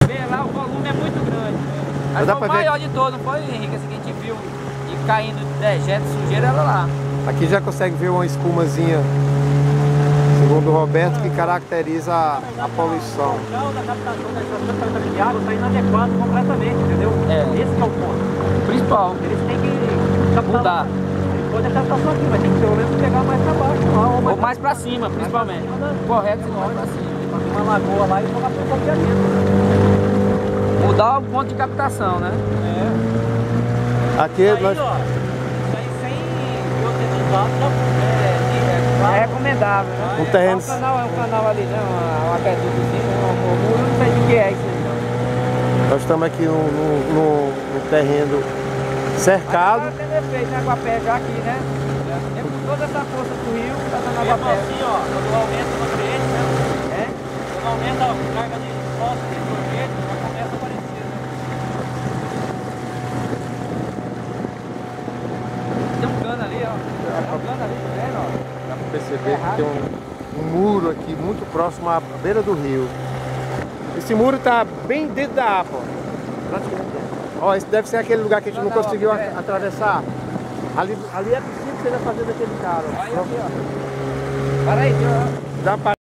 vê lá, o volume é muito grande. Mas foi o maior de todo, não foi, Henrique? Esse que a gente viu e caindo dejeto, sujeira, era lá. Aqui já consegue ver uma espumazinha, segundo o Roberto, que caracteriza a poluição. O local da captação da estação de tratamento de água está inadequado completamente, entendeu? Esse que é o ponto. Principal. Eles têm que captar. Mudar. Pode deixar a estação aqui, mas tem que pelo menos pegar mais pra baixo lá. Ou mais pra cima, principalmente. Correto, senão mais pra cima. Fazer uma lagoa lá e jogar pra aqui dentro. Mudar o ponto de captação, né? Aqui Isso aí, nós... ó, isso aí sem biotenizado É recomendável, né? Um terreno... É um canal ali, né? Um aquedutozinho, eu não sei de que é isso aí, não. Nós estamos aqui no terreno cercado. Agora tem defeito, né? Aguapé já aqui, né? É com toda essa força do rio, tá dando aguapé. assim, ó, quando aumenta o nutriente, né? Quando aumenta a carga de fósforo e nitrogênio, já começa a aparecer, né? Tem um cano ali, ó. Tem um cano ali, tá vendo, ó? Dá para perceber que tem um muro aqui muito próximo à beira do rio. Esse muro está bem dentro da APA, ó. Praticamente dentro. Ó, esse deve ser aquele lugar que a gente não conseguiu atravessar. Ali é possível que você vai fazer daquele cara. Aí, ó. Para aí, ó. Dá pra